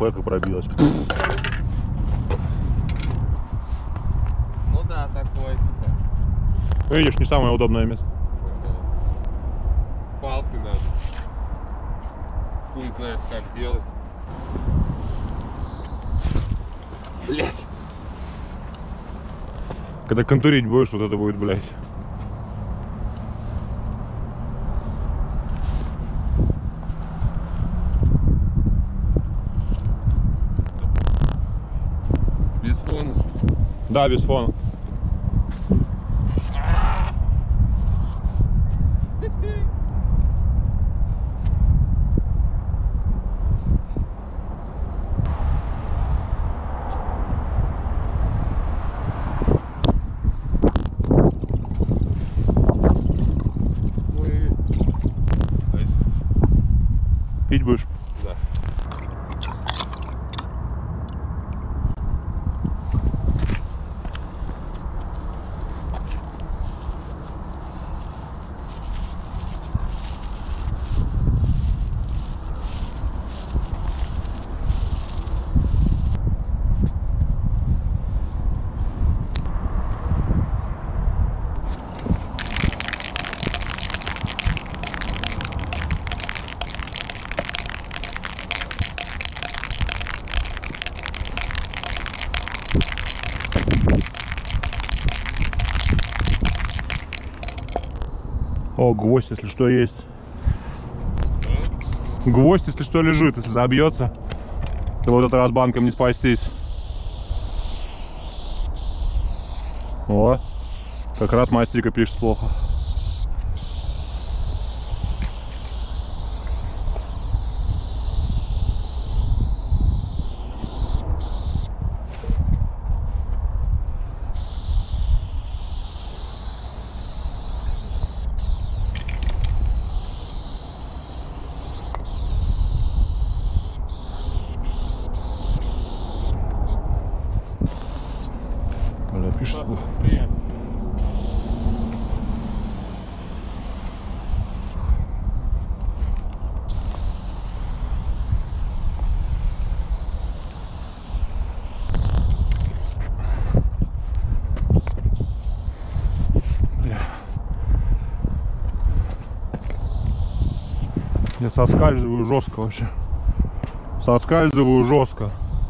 хуяк и пробилась. Ну да, такое типа. Видишь, не самое удобное место. С палкой надо. Хуй знает как делать. Блять. Когда контурить будешь, вот это будет, блядь. Без фона. Да, без фона. Пить будешь? Да. О, гвоздь, если что, есть. Гвоздь, если что, лежит, если забьется, то вот этот раз банком не спастись. О, как раз мастерика пишет плохо. Бля, пишет плохо. Я соскальзываю жестко вообще. Соскальзываю жестко.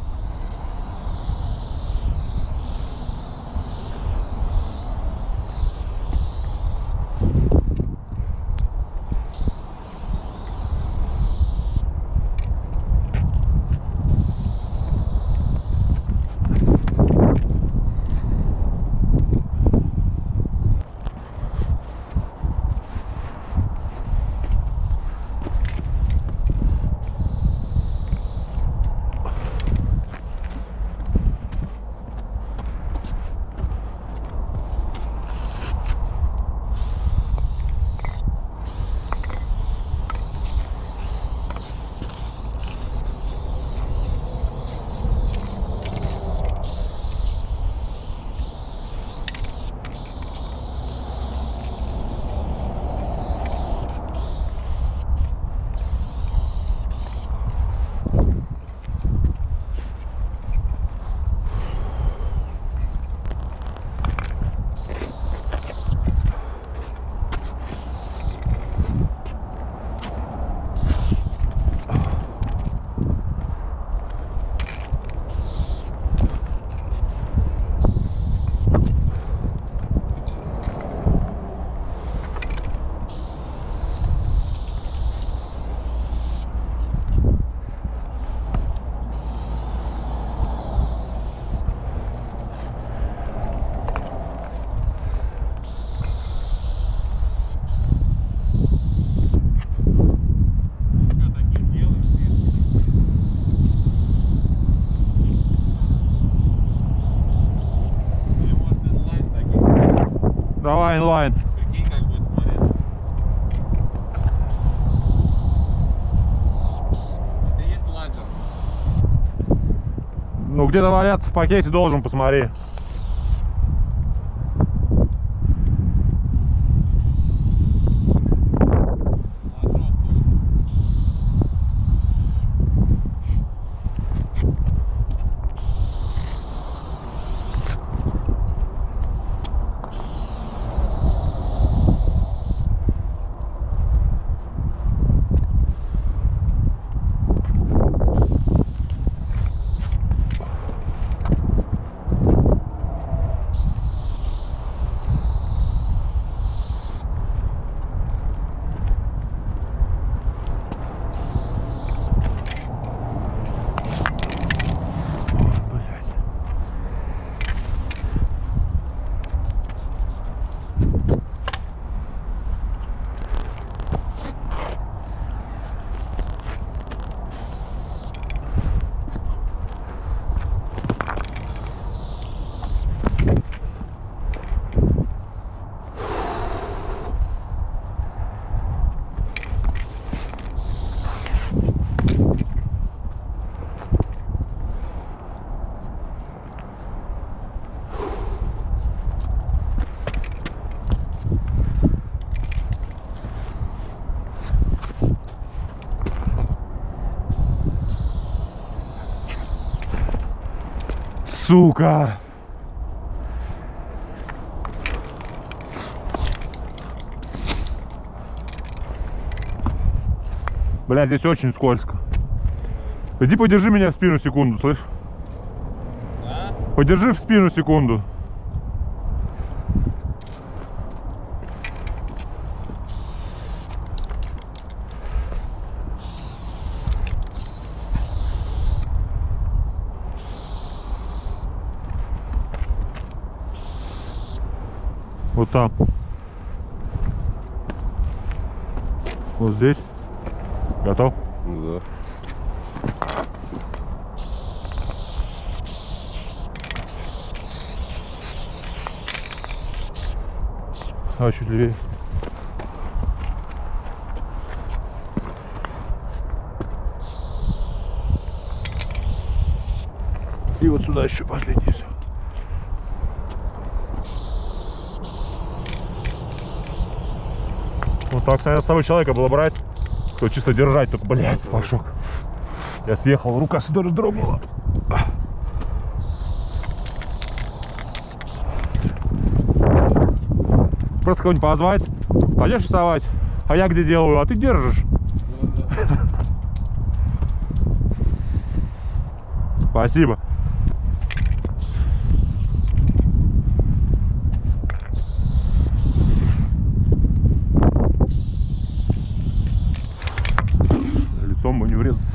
Давай инлайн. Прикинь, как будет смотреть. Это есть лазер. Ну где-то валяться в пакете должен, посмотри. Сука! Бля, здесь очень скользко. Иди подержи меня в спину секунду, слышь? А? Подержи в спину секунду. Вот там. Вот здесь. Готов? Да. А, чуть левее. И вот сюда еще последний. Все. Вот так, наверное, с собой человека было брать, кто чисто держать, только, блядь, пошок. Я съехал, рука сюда дрогнула. Просто кого-нибудь позвать, пойдешь рисовать, а я где делаю, а ты держишь. Спасибо. Лицом бы не врезаться.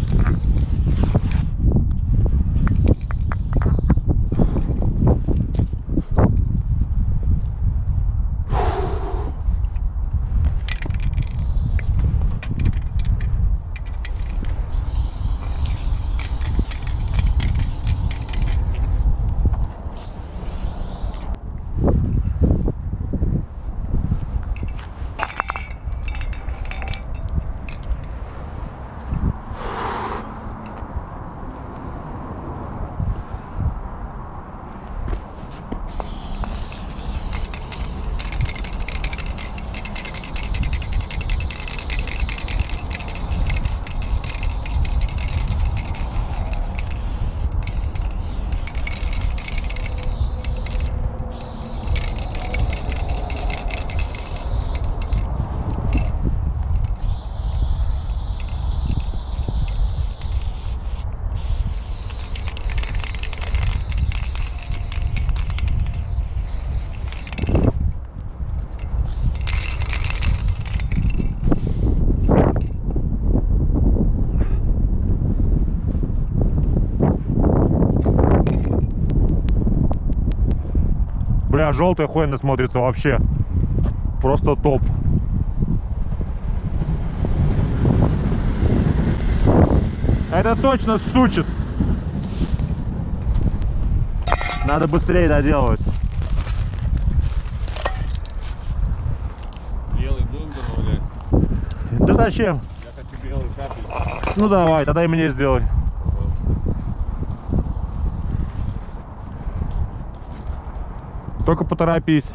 Бля, желтая охуенно смотрится вообще. Просто топ. Это точно сучит. Надо быстрее доделывать. Белый будем добавлять? Да зачем? Я хочу белый капель. Ну давай, тогда и мне сделай. Только поторопись.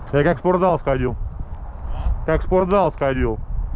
Я как в спортзал сходил. А? Как в спортзал сходил.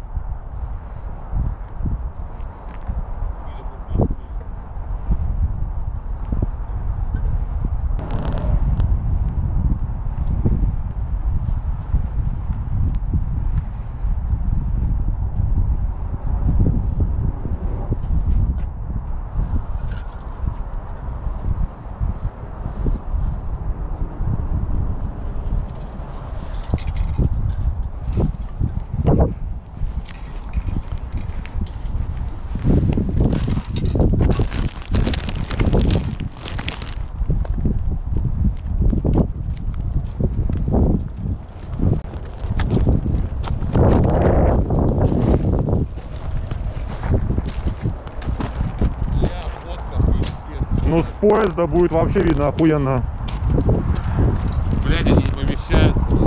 Ну с поезда будет вообще видно охуенно. Блядь, они не помещаются.